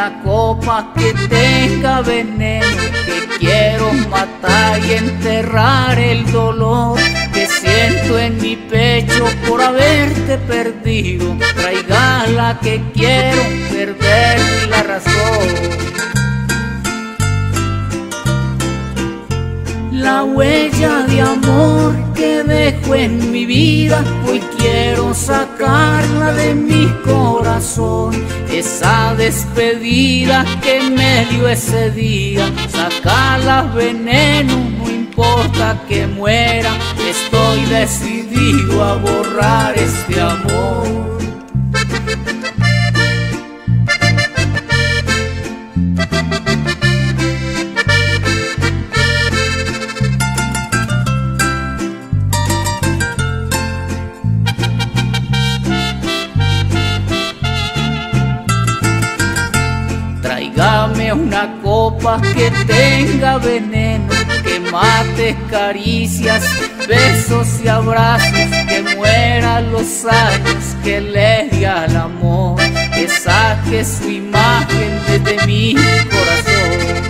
una copa que tenga veneno, que quiero matar y enterrar el dolor que siento en mi pecho por haberte perdido. Tráigala que quiero perder la razón. La huella de amor que dejo en mi vida, hoy quiero sacarla de mi corazón. Esa despedida que me dio ese día, sacarla veneno, no importa que muera. Estoy decidido a borrar este amor. Tráigame una copa que tenga veneno, que mate caricias, besos y abrazos, que muera los años que le di al amor, que saque su imagen desde mi corazón.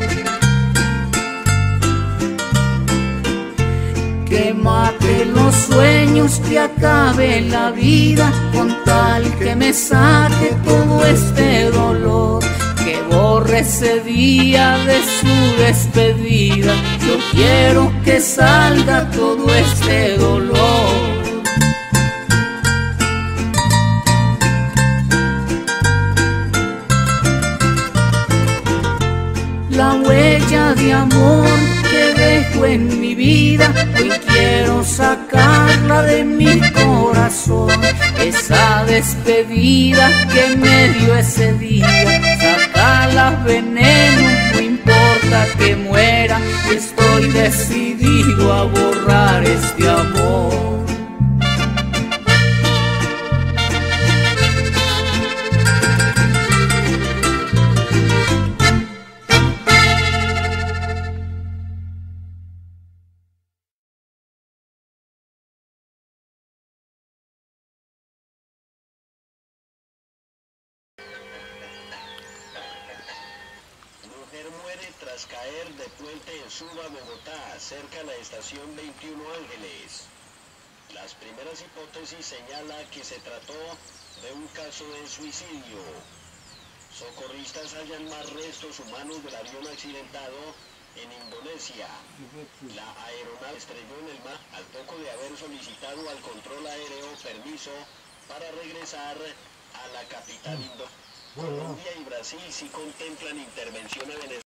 Que mate los sueños, que acabe la vida, con tal que me saque todo este dolor. Que borre ese día de su despedida, yo quiero que salga todo este dolor. La huella de amor que dejo en mi vida, hoy quiero sacarla de mi corazón. Esa despedida que me dio ese día, sacarla veneno, no importa que muera. Estoy decidido a borrar este amor. Muere tras caer de puente en Suba, Bogotá, cerca de la estación 21 Ángeles. Las primeras hipótesis señalan que se trató de un caso de suicidio. Socorristas hallan más restos humanos del avión accidentado en Indonesia. La aeronave estrelló en el mar al poco de haber solicitado al control aéreo permiso para regresar a la capital indonesia. Colombia y Brasil sí contemplan intervención a Venezuela.